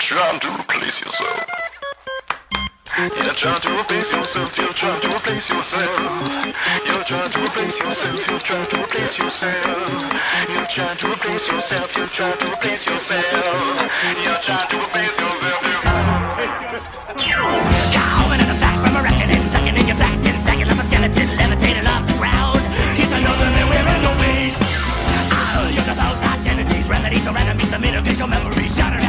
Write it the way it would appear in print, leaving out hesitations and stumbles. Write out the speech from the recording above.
trying to replace yourself. You're trying to replace yourself, you're trying to replace yourself. You're trying to replace yourself, you're trying to replace yourself. You're trying to replace yourself, you're trying to replace yourself. You're trying to replace yourself. Coming in the back from a reckoning, tucking in your black skin, sagging up a skeleton, levitating off the ground. He's another man wearing no face. All your false identities, remedies or enemies, the middle visual memories shattered.